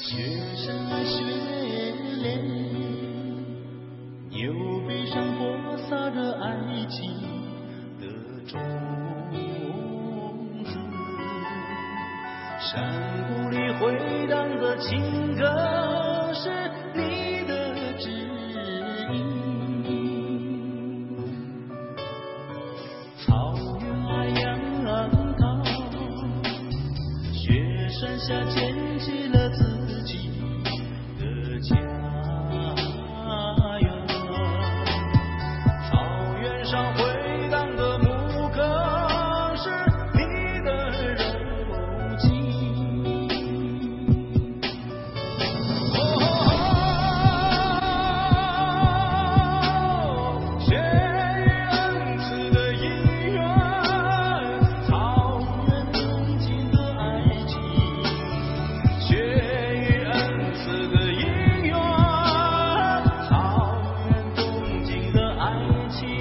雪山爱雪莲，牛背上播撒着爱情的种子，山谷里回荡的情歌是你的指引。草原爱阳高，雪山下捡起了自己的家园。草原上回荡的牧歌是你的柔情。雪与恩赐的姻缘，草原动情的爱情。雪与恩赐的姻缘，草原动情的爱情。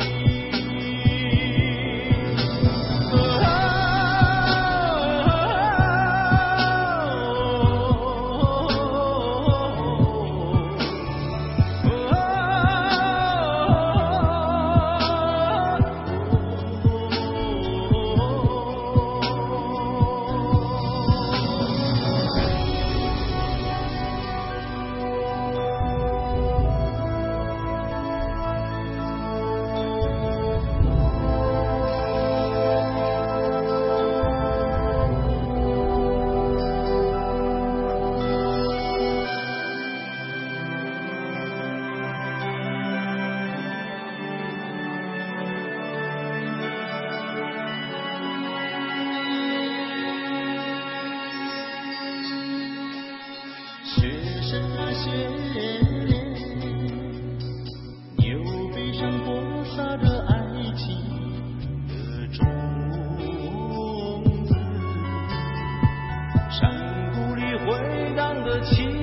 雪山啊雪莲，牛背上播撒着爱情的种子，山谷里回荡的情